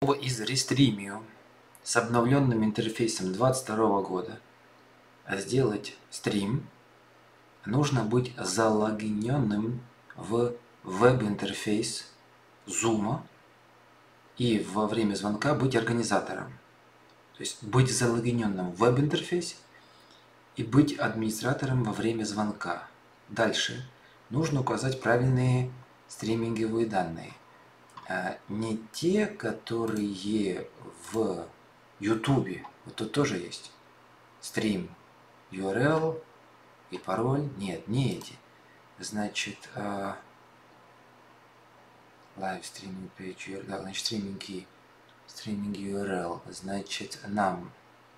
из Restreamio с обновленным интерфейсом 22 года сделать стрим, нужно быть залогиненным в веб-интерфейс Zoom и во время звонка быть организатором. То есть быть залогиненным в веб-интерфейс и быть администратором во время звонка. Дальше нужно указать правильные стриминговые данные. Не те, которые в YouTube. Вот тут тоже есть стрим, URL и пароль. Нет, не эти. Значит, live streaming page URL, да, значит, стриминг URL. Значит, нам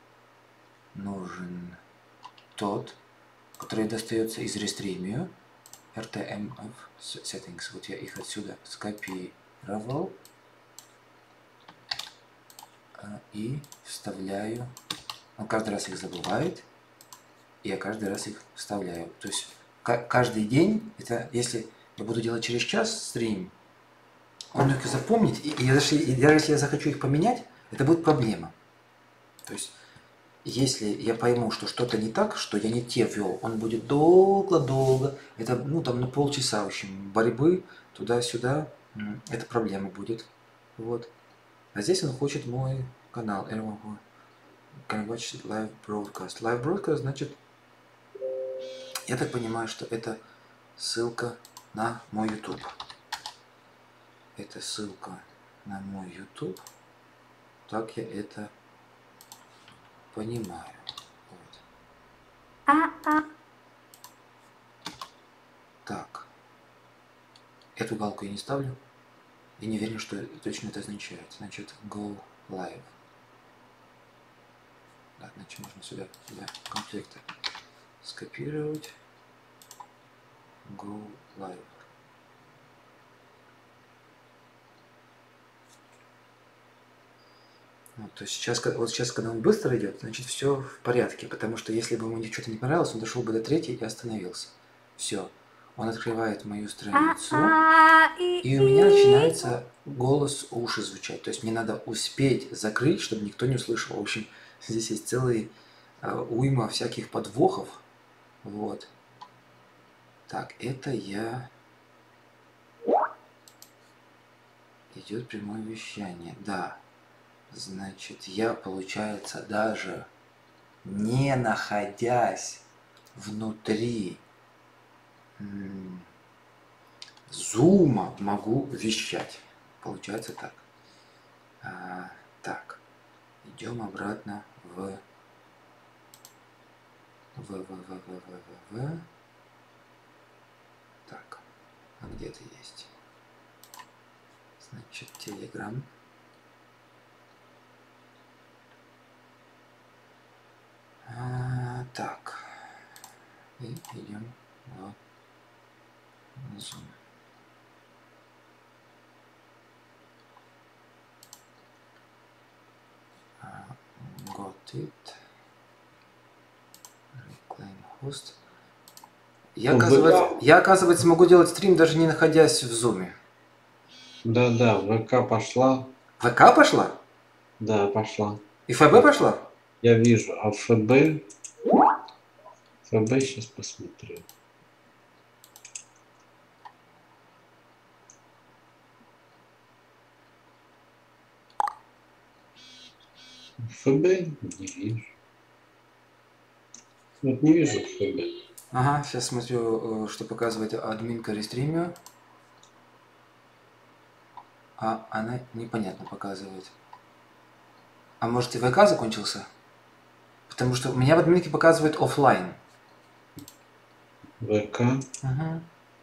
нужен тот, который достается из Restreamio, RTMF settings. Вот я их отсюда скопировал и вставляю. Он каждый раз их забывает, и я каждый раз их вставляю. То есть каждый день, это если я буду делать через час стрим, он их запомнит, и даже если я захочу их поменять, это будет проблема. То есть если я пойму, что что-то не так, что я не те ввел, он будет долго-долго, это там на полчаса, в общем, борьбы туда-сюда, это проблема будет. Вот. А здесь он хочет мой канал. Can watch live broadcast. Live broadcast значит, я так понимаю, что это ссылка на мой YouTube. Это ссылка на мой YouTube. Так я это понимаю. Вот. Так. Эту галку я не ставлю. Я не уверен, что точно это означает. Значит, go live. Да, значит, можно сюда комплекты скопировать. Go live. Вот, то есть сейчас, когда он быстро идет, значит, все в порядке, потому что если бы ему что-то не понравилось, он дошел бы до третьей и остановился. Все. Он открывает мою страницу, и у меня начинается голос уши звучать. То есть мне надо успеть закрыть, чтобы никто не услышал. В общем, здесь есть целый уйма всяких подвохов. Вот. Так, это я... Идет прямое вещание. Да. Значит, я, получается, даже не находясь внутри зума, могу вещать. Получается так. Так, идем обратно в. Так, а где это есть? Значит, Telegram. Так, и идем в Zoom. Got it. Reclaim host. Я, оказывается, могу делать стрим, даже не находясь в Zoom. Да, ВК пошла. ВК пошла? Да, пошла. И ФБ пошла? Я вижу. А ФБ сейчас посмотрю. ФБ не вижу. Вот не вижу ФБ. Ага, сейчас смотрю, что показывает админка Restreamio. А она непонятно показывает. А может и ВК закончился? Потому что у меня в админке показывает офлайн. ВК. Угу.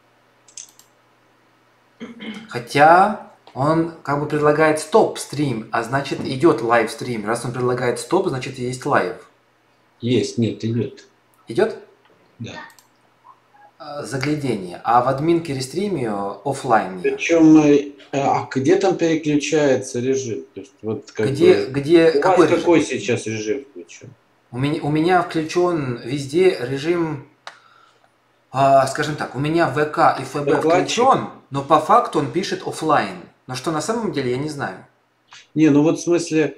Хотя он как бы предлагает стоп-стрим, а значит идет лайв-стрим. Раз он предлагает стоп, значит есть лайв. Есть, нет, идет. Идет? Да. Заглядение. А в админке Restreamio офлайн. Причем, где там переключается режим? То есть, вот какой сейчас режим включен? У меня включен везде режим, скажем так, у меня ВК и ФБ включен, но по факту он пишет офлайн. Но что на самом деле, я не знаю. Не, ну вот в смысле,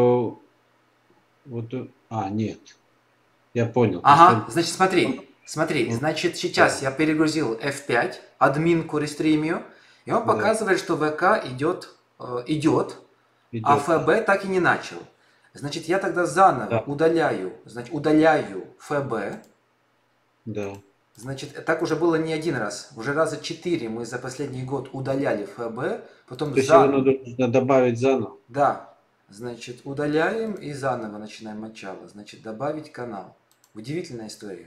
вот, нет, я понял. То есть Ага, значит, смотри, значит, сейчас да, я перегрузил F5, админку рестримию, и он да, показывает, что ВК идет, а идет. ФБ так и не начал. Значит, я тогда заново Да, удаляю ФБ. да. Значит, так уже было не один раз. Уже раза 4 мы за последний год удаляли ФБ, потом То есть его за... нужно добавить заново. Да, значит, удаляем и заново начинаем начало. Значит, добавить канал. Удивительная история.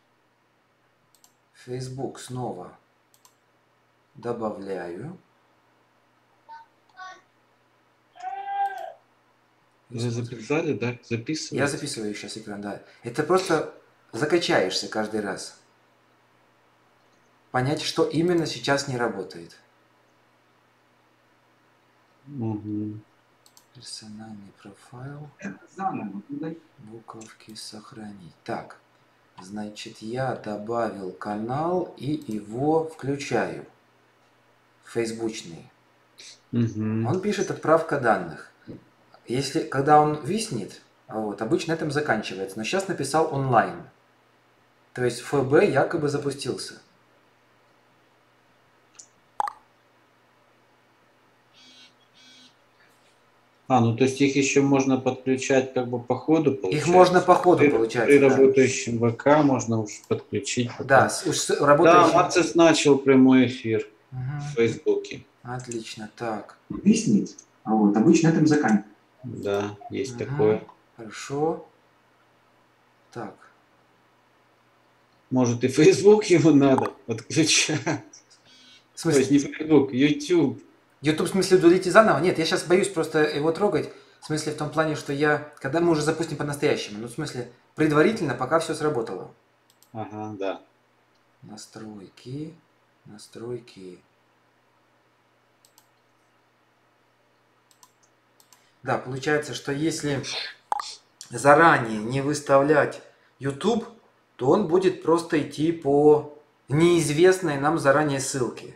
Facebook снова добавляю. Вы записали, да? Я Записываете? записываю сейчас экран, да. Это просто закачаешься каждый раз. Понять, что именно сейчас не работает. Угу. Персональный профайл. Буковки сохранить. Так, значит, я добавил канал и его включаю. Фейсбучный. Угу. Он пишет отправка данных. Если, когда он виснет, вот, обычно этим заканчивается. Но сейчас написал онлайн. То есть ФБ якобы запустился. Ну то есть их еще можно подключать как бы по ходу, Их можно получается. по ходу, При получается, да. работающем ВК можно уже подключить Да, пока. уж с Да, работающим... Мацис начал прямой эфир в Угу. Фейсбуке. Отлично, так. Виснет. Вот, обычно этим заканчивается. Да, есть Угу. такое. Хорошо. Так. Может и Facebook его надо подключать. В То есть смысле? не Facebook, YouTube. YouTube, в смысле, удалите заново? Нет, я сейчас боюсь просто его трогать. В смысле, в том плане, что когда мы уже запустим по-настоящему, ну, в смысле, предварительно, пока все сработало. Ага, да. Настройки, настройки. Да, получается, что если заранее не выставлять YouTube, то он будет просто идти по неизвестной нам заранее ссылке.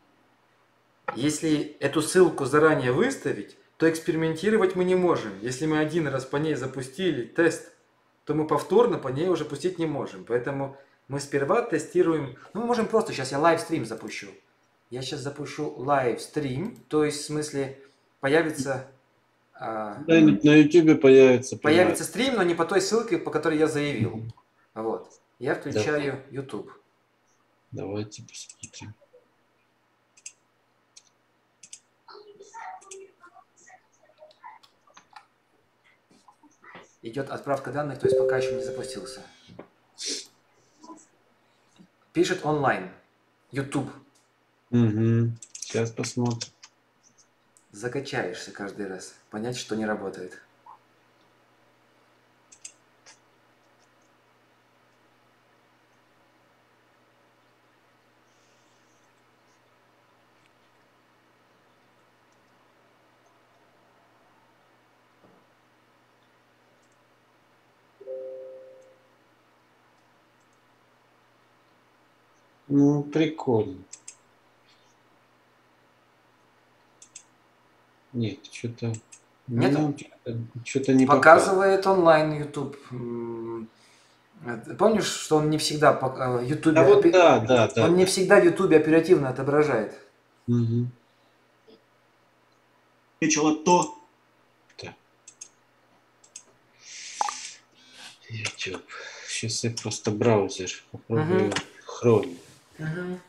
Если эту ссылку заранее выставить, то экспериментировать мы не можем. Если мы один раз по ней запустили тест, то мы повторно по ней уже пустить не можем. Поэтому мы сперва тестируем... Ну, мы можем просто... Сейчас я лайвстрим запущу. Я сейчас запущу лайвстрим, то есть в смысле появится... Да, и на YouTube появится прямая. Появится стрим, но не по той ссылке, по которой я заявил. Вот. Я Да. включаю YouTube. Давайте посмотрим. Идет отправка данных, то есть пока еще не запустился. Пишет онлайн. YouTube. Угу. Сейчас посмотрим. Закачаешься каждый раз. Понять, что не работает. Ну, прикольно. Нет, что-то... Нету? Что-то не Показывает онлайн YouTube. Помнишь, что он не всегда YouTube, Да вот да. он не всегда в YouTube оперативно отображает. Угу. То. Да. YouTube. Сейчас я просто браузер попробую. Chrome. Угу.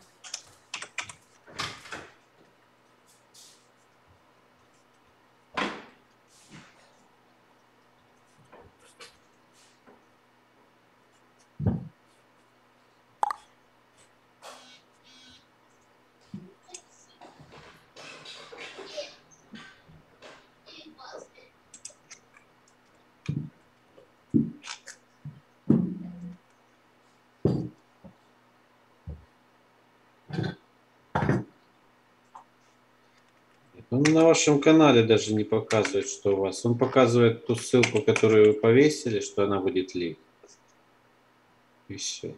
Он на вашем канале даже не показывает, что у вас. Он показывает ту ссылку, которую вы повесили, что она будет линк. И все.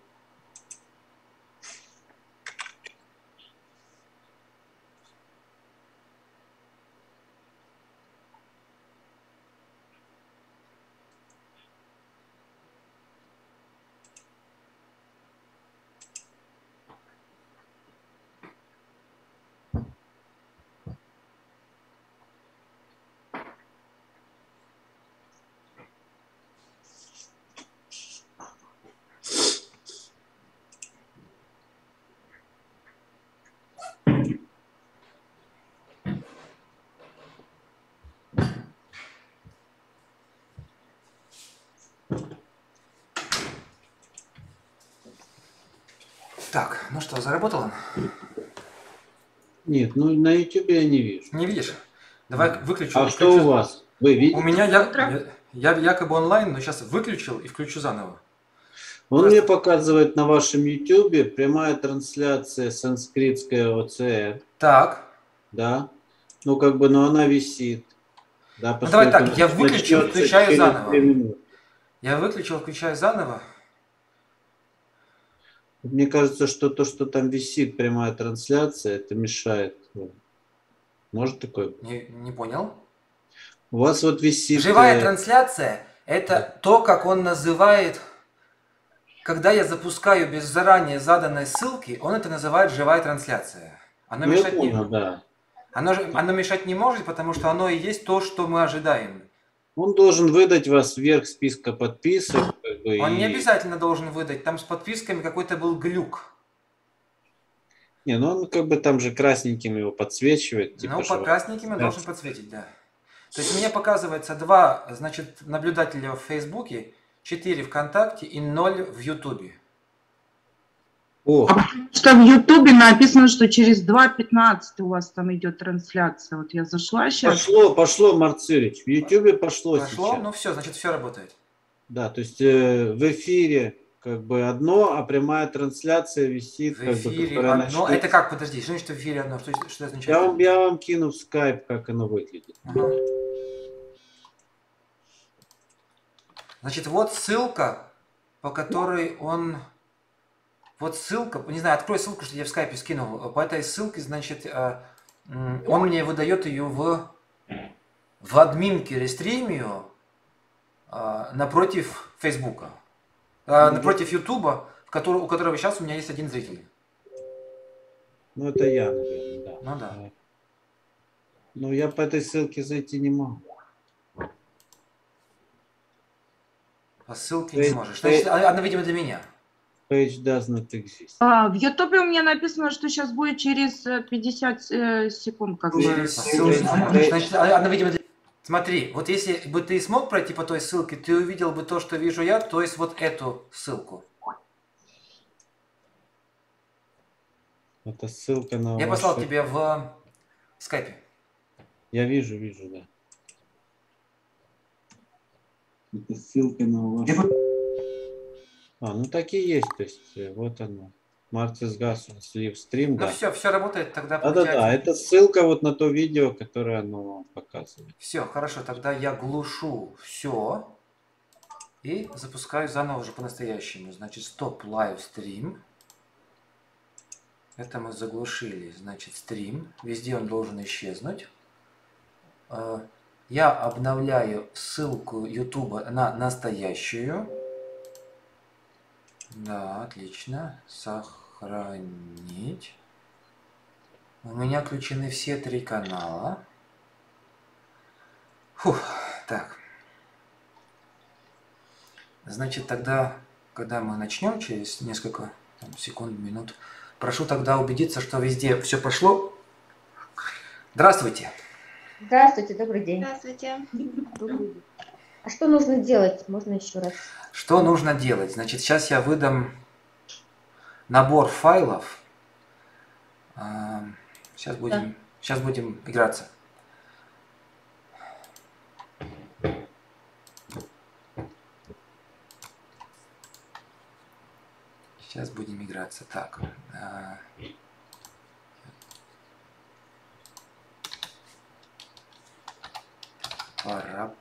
Ну что, заработало? Нет, ну на YouTube я не вижу. Не видишь? Давай выключу. А что у вас? Вы видите? У меня я якобы онлайн, но сейчас выключил и включу заново. Он мне показывает на вашем YouTube прямая трансляция санскритская ОЦР. Так. Да. Ну, как бы, но она висит. Да, Ну давай поскольку так, я выключил, начнется включаю через заново. 2 минуты. Я выключил, включаю заново. Мне кажется, что то, что там висит прямая трансляция, это мешает. Может такое быть? Не понял. У вас вот висит... Живая трансляция – это то, как он называет, когда я запускаю без заранее заданной ссылки, он это называет живая трансляция. Оно, Ну, я мешать, понял, не, да. оно мешать не может, потому что оно и есть то, что мы ожидаем. Он должен выдать вас вверх списка подписок. Как бы, Он не обязательно должен выдать. Там с подписками какой-то был глюк. Не, ну он как бы там же красненьким его подсвечивает. Типа, Ну, под красненьким он да. должен подсветить, да. То есть мне показывается 2, значит, наблюдателя в Фейсбуке, 4 ВКонтакте и 0 в Ютубе. О, Что в Ютубе написано, что через 2:15 у вас там идет трансляция. Вот я зашла сейчас. пошло, Марцирич. В Ютубе пошло сейчас. Ну все, значит, все работает. Да, то есть в эфире как бы одно, а прямая трансляция висит. В как эфире бы, которая одно. начнется. Это как, подожди, что значит в эфире одно? Что означает? Я вам кину в скайп, как оно выглядит. Ага. Значит, вот ссылка, по которой он... Вот ссылка, не знаю, открой ссылку, что я в скайпе скинул. По этой ссылке, значит, он мне выдает ее в админке Рестримио напротив Фейсбука. Напротив Ютуба, у которого сейчас у меня есть 1 зритель. Ну, это я, наверное, да. Ну да. Но я по этой ссылке зайти не могу. По ссылке не можешь. Значит, она, видимо, для меня. Page doesn't exist. В Ютубе у меня написано, что сейчас будет через 50 секунд. Как бы. Значит, она, видимо, для... Смотри, вот если бы ты смог пройти по той ссылке, ты увидел бы то, что вижу я, то есть вот эту ссылку. Это ссылка на Я послал тебе в скайпе. Я вижу, да. Это ссылка на вашу... ну так и есть, то есть вот оно. Мартис Гас, слив стрим, да. Ну все работает, тогда получается... Да, это ссылка вот на то видео, которое оно показывает. Все, хорошо, тогда я глушу все и запускаю заново уже по-настоящему. Значит, стоп лайв стрим. Это мы заглушили, значит, стрим. Везде он должен исчезнуть. Я обновляю ссылку YouTube на настоящую. Да, отлично. Сохранить. У меня включены все 3 канала. Фух, так. Значит, тогда, когда мы начнем через несколько секунд, минут, прошу тогда убедиться, что везде все пошло. Здравствуйте. Здравствуйте, добрый день. Здравствуйте. А что нужно делать? Можно еще раз? Что нужно делать? Значит, сейчас я выдам набор файлов. Сейчас будем играться. Сейчас будем играться. Так. Параб.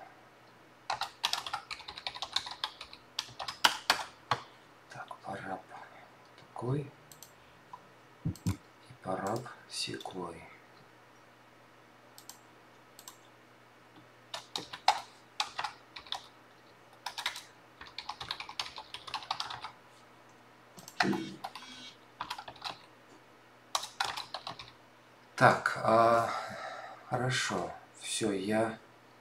Так, параб такой. И параб секой. Так, хорошо. Все, я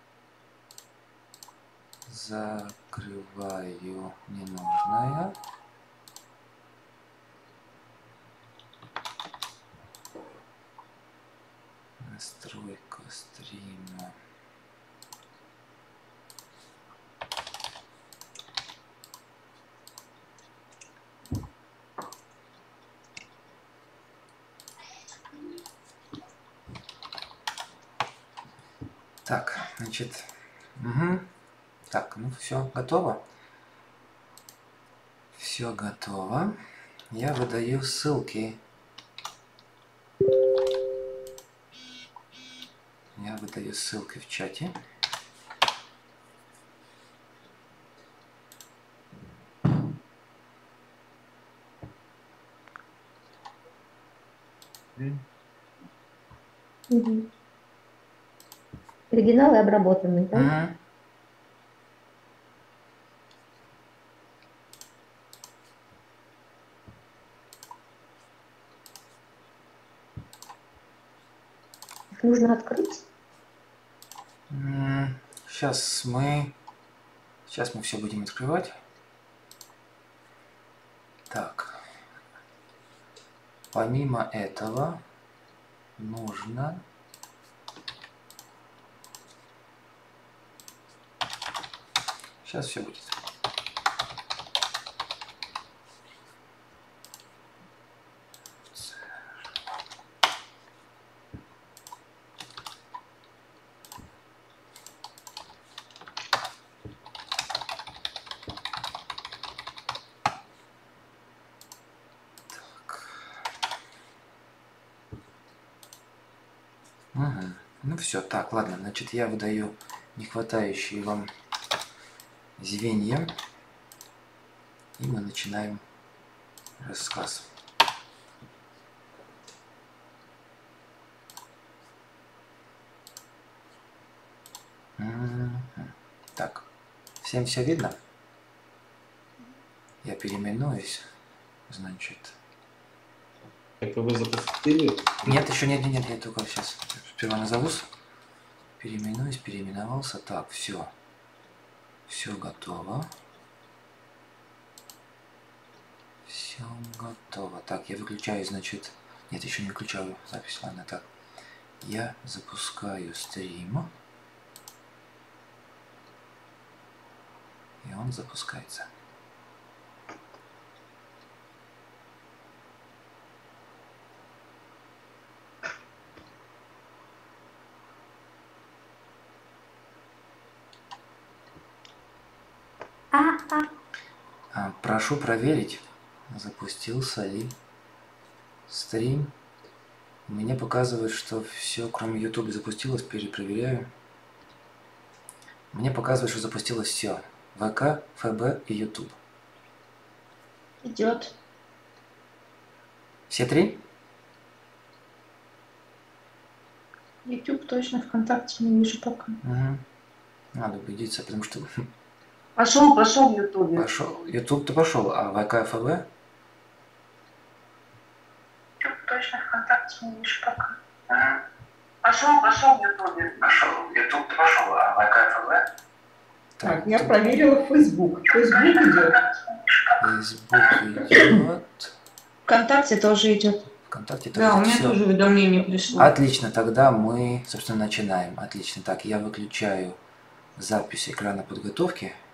закрываю ненужное. Настройка стрима. Так, значит, так, ну все готово. Все готово. Я выдаю ссылки. Я выдаю ссылки в чате. Мгм. Оригиналы обработаны, да? Мгм. Их нужно открыть. Сейчас мы все будем открывать. Так. Помимо этого нужно сейчас все будет. Мгм. Ну все, так, ладно, значит, я выдаю нехватающие вам звенья, и мы начинаем рассказ. Мгм. Так, всем все видно? Я переименуюсь, значит. Так вы запустили? Нет, еще нет, я только сейчас сперва назовусь. Переименуюсь, переименовался. Так, все. Все готово. Все готово. Так, я выключаю, значит... Нет, еще не выключаю запись. Ладно, так. Я запускаю стрим. И он запускается. Прошу проверить, запустился ли стрим. Мне показывает, что все, кроме YouTube, запустилось. Перепроверяю. Мне показывает, что запустилось все. ВК, ФБ и YouTube. Идет. Все три? YouTube точно, ВКонтакте не вижу пока. Угу. Надо убедиться, потому что Пошел в Ютубе. пошел. YouTube-то пошел, а ВК, ФБ? YouTube точно, ВКонтакте не вижу пока. Пошел в Ютубе. Пошел. YouTube-то пошел, а ВК, ФБ? Так, я проверила Facebook. Facebook идет. Facebook идет. ВКонтакте тоже идет. ВКонтакте тоже. Да, у меня Всё. тоже уведомление пришло. Отлично, тогда мы, собственно, начинаем. Отлично. Так, я выключаю запись экрана подготовки.